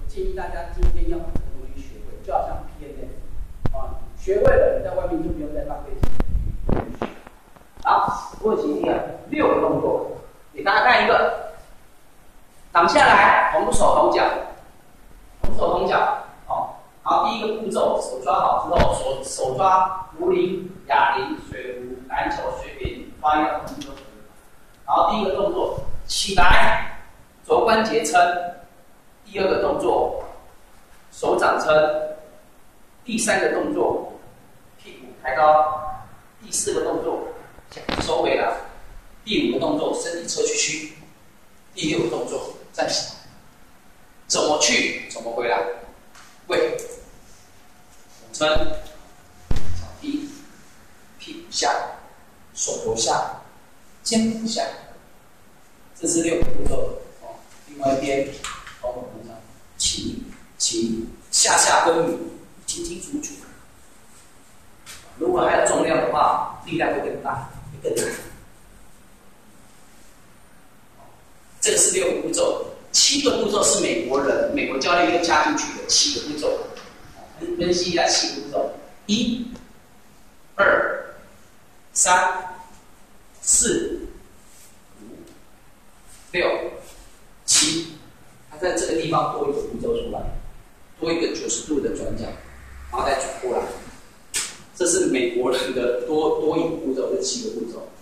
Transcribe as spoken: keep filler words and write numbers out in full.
建议大家今天要把这个东西学会，就好像 P N F 啊，学会了，你在外面就不用再浪费钱。好，问题第二，六个动作，给大家看一个，躺下来，同手同脚，同手同脚，哦。好，第一个步骤，手抓好之后，手手抓壶铃、哑铃、水壶、篮球、水瓶、花样动作。好，第一个动作，起来，肘关节撑。第二个动作，手掌撑。第三个动作，屁股抬高。第四个动作，收回来。第五个动作，身体侧屈曲。第六个动作，站起来。怎么去，怎么回来？喂。撑，脚踢，屁股下，手头下，肩膀下，这是六个步骤哦。另外一边，包括平常起起下下分明，清清楚楚。如果还有重量的话，力量会更大，会更难。这个是六个步骤，七个步骤是美国人美国教练又加进去的七个步骤。分析一下七个步骤：一、二、三、四、五、六、七。它在这个地方多一个步骤出来，多一个九十度的转角，然后再转过来。这是美国人的多多一个步骤，这七个步骤。